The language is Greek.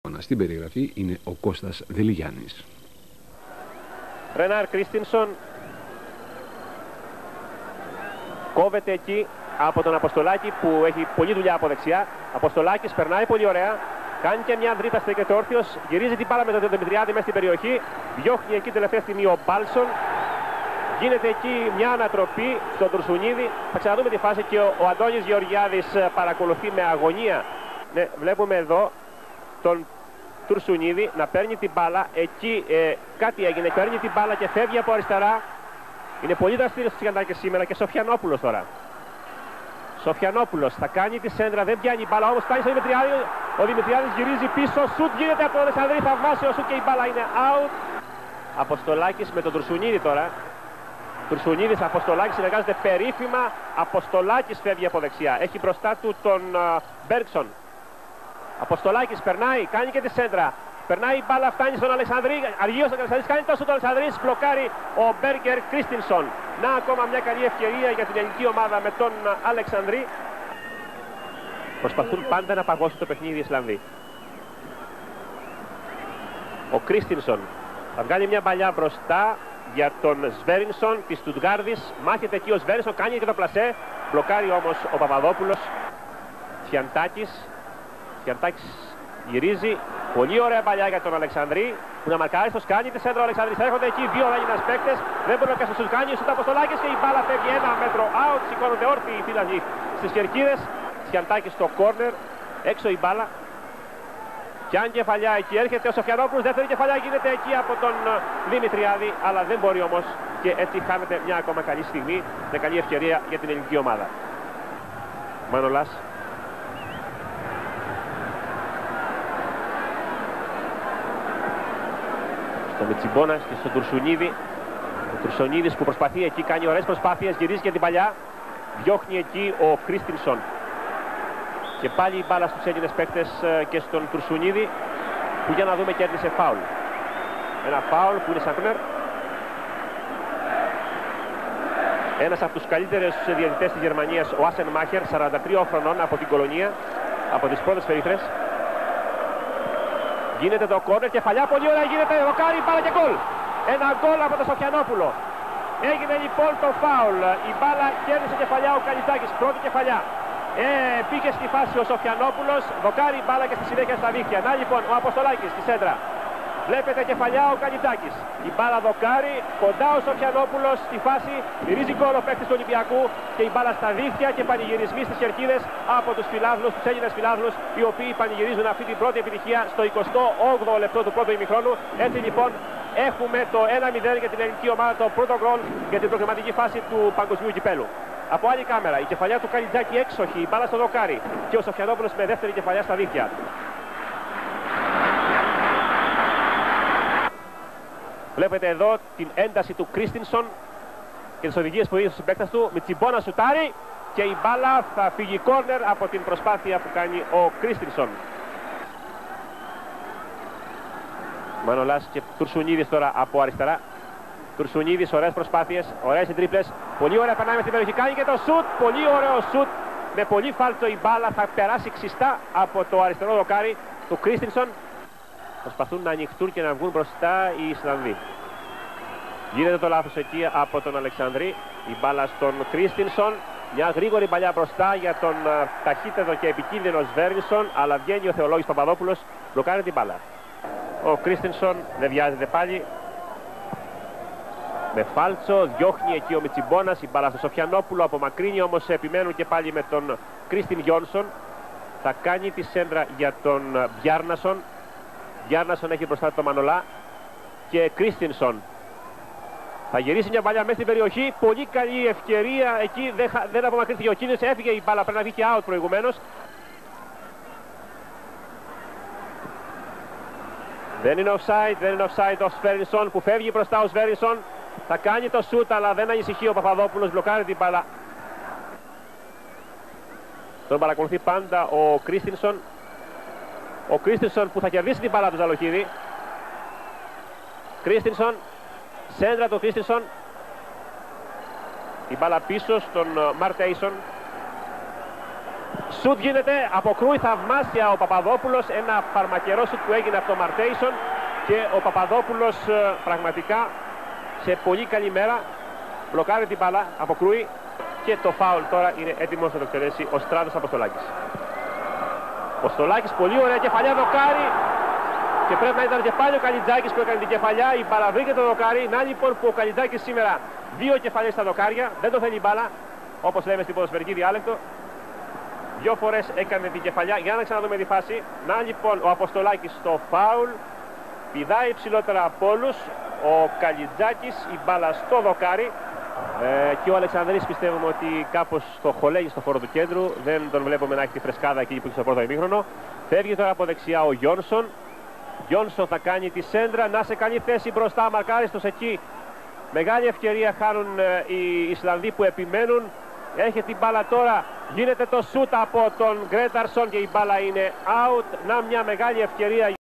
Στην περιγραφή είναι ο Κώστας Δελιγιάννης. Ρενάρ Κρίστινσον κόβεται εκεί από τον Αποστολάκη που έχει πολλή δουλειά από δεξιά. Αποστολάκης περνάει πολύ ωραία. Κάνει και μια δρύπα, στέκεται όρθιος. Γυρίζει την μπάλα με τον Δημητριάδη μέσα στην περιοχή. Διώχνει εκεί τελευταία στιγμή ο Μπάλσον. Γίνεται εκεί μια ανατροπή στον Τουρσουνίδη. Θα ξαναδούμε τη φάση και ο Αντώνης Γεωργιάδης παρακολουθεί με αγωνία. Ναι, βλέπουμε εδώ τον Τουρσουνίδη να παίρνει την μπάλα. Εκεί κάτι έγινε. Παίρνει την μπάλα και φεύγει από αριστερά. Είναι πολύ δραστήριος στις Γιαντάκες σήμερα και Σοφιανόπουλος τώρα. Σοφιανόπουλος θα κάνει τη σέντρα, δεν πιάνει η μπάλα, όμως φτάνει στο Δημητριάδη. Ο Δημητριάδης γυρίζει πίσω, σουτ γίνεται από τον Αλεξανδρή, θαυμάσιο σουτ και η μπάλα είναι out. Αποστολάκης με τον Τουρσουνίδη τώρα. Τουρσουνίδης, Αποστολάκης συνεργάζονται περίφημα. Αποστολάκης φεύγει από δεξιά, έχει μπροστά του τον Μπέργκσον. Αποστολάκης περνάει, κάνει και τη σέντρα. Περνάει η μπάλα, φτάνει στον Αλεξανδρή. Αργίος ο Αλεξανδρής, κάνει τόσο τον Αλεξανδρής. Μπλοκάρει ο Μπέργκερ Κρίστινσον. Να ακόμα μια καλή ευκαιρία για την ελληνική ομάδα με τον Αλεξανδρή. Προσπαθούν πάντα να παγώσουν το παιχνίδι οι Ισλανδοί. Ο Κρίστινσον θα βγάλει μια παλιά μπροστά για τον Σβέρινσον της Στουτγκάρδης. Μάχεται εκεί ο Σβέρινσον, κάνει και το πλασέ. Μπλοκάρει όμως ο Παπαδόπουλος. Φιαντάκης. Γυρίζει. Πολύ ωραία παλιά για τον Αλεξανδρή που να μαρκάρει στο σκάνι της σέντρα. Ο Αλεξανδρής έρχονται εκεί δύο Έλληνες παίκτες. Δεν μπορεί να πιάσει στο σκάνι. Σουτ Αποστολάκης και η μπάλα φεύγει 1 μέτρο out. Σηκώνονται όρθιοι οι φίλοι στις κερκίδες. Σιαντάκης στο κόρνερ. Έξω η μπάλα. Κι αν κεφαλιά εκεί έρχεται ο Σοφιανόπουλος. Δεύτερη κεφαλιά γίνεται εκεί από τον Δημητριάδη. Αλλά δεν μπορεί όμως και έτσι χάνεται μια ακόμα καλή στιγμή. Με καλή ευκαιρία για την ελληνική ομάδα. Μανολάς. Στο Μιτσιμπόνας και στον Τουρσουνίδη. Ο Τουρσουνίδης που προσπαθεί εκεί, κάνει ωραίες προσπάθειες, γυρίζει και την παλιά. Διώχνει εκεί ο Κρίστινσον. Και πάλι η μπάλα στους Έλληνες παίκτες και στον Τουρσουνίδη που για να δούμε κέρδισε φάουλ. Ένα φάουλ που είναι σαν κόρνερ. Ένας από τους καλύτερους διαιτητές της Γερμανίας, ο Άσεν Μάχερ, 43 χρονών από την Κολονία, από τις πρώτες περίφρες. Γίνεται το κόρνερ, κεφαλιά, πολύ ωραία γίνεται, ροκάρι, μπάλα και γκολ. Ένα γκολ από τον Σοφιανόπουλο. Έγινε λοιπόν το φάουλ. Η μπάλα κέρδισε κεφαλιά ο Καλιτζάκης, πρώτη κεφαλιά. Πήγε στη φάση ο Σοφιανόπουλος, δοκάρει η μπάλα και στη συνέχεια στα δίχτυα. Να λοιπόν ο Αποστολάκης στη σέντρα. Βλέπετε κεφαλιά ο Καλιτζάκης. Η μπάλα δοκάρει, κοντά ο Σοφιανόπουλος στη φάση. Μυρίζει γκολ ο παίκτης του Ολυμπιακού και η μπάλα στα δίχτυα και πανηγυρισμοί στις κερκίδες από τους φιλάθλους, τους Έλληνες φιλάθλους, οι οποίοι πανηγυρίζουν αυτή την πρώτη επιτυχία στο 28ο λεπτό του πρώτου ημιχρόνου. Έτσι λοιπόν έχουμε το 1-0 για την ελληνική ομάδα, το πρώτο γκολ για την προκριματική φάση του παγκοσμίου κυπέλου. Από άλλη κάμερα, η κεφαλιά του Καλιτζάκη έξοχη, η μπάλα στο δοκάρι και ο Σοφιανόπουλος με δεύτερη κεφαλιά στα δίχτυα. Βλέπετε εδώ την ένταση του Κρίστινσον και τις οδηγίες που είδε στους συμπαίκτες του. Μιτσιμπόνα σουτάρει και η μπάλα θα φύγει κόρνερ από την προσπάθεια που κάνει ο Κρίστινσον. Μανολάς και Τουρσουνίδης τώρα από αριστερά. Τουρσουνίδης, ωραίες προσπάθειες, ωραίες οι τρίπλες. Πολύ ωραία περνάει με την περιοχή, κάνει και το σουτ. Πολύ ωραίο σουτ. Με πολύ φάλτσο η μπάλα θα περάσει ξιστά από το αριστερό δοκάρι του Κρίστινσον. Προσπαθούν να ανοιχτούν και να βγουν μπροστά οι Ισλανδοί. Γίνεται το λάθος εκεί από τον Αλεξανδρή. Η μπάλα στον Κρίστινσον. Μια γρήγορη παλιά μπροστά για τον ταχύτερο και επικίνδυνο Σβέρινσον. Αλλά βγαίνει ο Θεολόγης Παπαδόπουλος, μπλοκάρει την μπάλα. Ο Κρίστινσον δεν βιάζεται πάλι. Με φάλτσο, διώχνει εκεί ο Μιτσιμπόνας. Η μπάλα στο Σοφιανόπουλο, απομακρύνει όμως, επιμένουν και πάλι με τον Κρίστιν Γιόνσον. Θα κάνει τη σέντρα για τον Μπιάρνασον. Μπιάρνασον έχει μπροστά το Μανολά και Κρίστινσον. Θα γυρίσει μια μπαλιά μέσα στην περιοχή. Πολύ καλή ευκαιρία εκεί. Δεν απομακρύνθηκε ο κίνδυνος. Έφυγε η μπάλα. Πρέπει να βγει και out προηγουμένως. Δεν είναι offside ο Σβέρινσον που φεύγει μπροστά ο Σβέρινσον. Θα κάνει το σούτ αλλά δεν ανησυχεί ο Παπαδόπουλος. Μπλοκάρει την μπάλα. Τον παρακολουθεί πάντα ο Κρίστινσον. Ο Κρίστινσον που θα κερδίσει την μπάλα του Ζαλοχίδη. Κρίστινσον. Σέντρα του Κρίστινσον. Η μπάλα πίσω στον Μαρτέισον. Σουτ γίνεται, αποκρούει θαυμάσια ο Παπαδόπουλος, ένα φαρμακερό σουτ που έγινε από το Μαρτέισον και ο Παπαδόπουλος πραγματικά σε πολύ καλή μέρα μπλοκάρει την μπάλα, αποκρούει και το φάουλ τώρα είναι έτοιμος να το εκτελέσει ο Στράτος Αποστολάκης. Ο Στολάκης πολύ ωραία κεφαλιά, δοκάρι και πρέπει να ήταν και πάλι ο Καλιτζάκης που έκανε την κεφαλιά. Η μπάλα βρήκε το δοκάρι. Να λοιπόν που ο Καλιτζάκης σήμερα δύο κεφαλιές στα δοκάρια, δεν το θέλει η μπάλα όπως λέμε στην ποδοσφαιρική διάλεκτο. Δύο φορές έκανε την κεφαλιά. Για να ξαναδούμε τη φάση. Να λοιπόν ο Αποστολάκης στο φάουλ. Πηδάει ψηλότερα από όλους. Ο Καλιτζάκης, η μπάλα στο δοκάρι. Και ο Αλεξανδρής πιστεύουμε ότι κάπως το χωλέγει στο χώρο του κέντρου. Δεν τον βλέπουμε να έχει τη φρεσκάδα εκεί που είχε στο πρώτο ημίχρονο. Φεύγει τώρα από δεξιά ο Γιόνσον. Γιόνσον θα κάνει τη σέντρα. Να σε καλή θέση μπροστά. Μαρκάριστος εκεί. Μεγάλη ευκαιρία χάνουν οι Ισλανδοί που επιμένουν. Έχει την μπάλα τώρα. Γίνεται το σούτ από τον Γκρέταρσον και η μπάλα είναι out. Να μια μεγάλη ευκαιρία.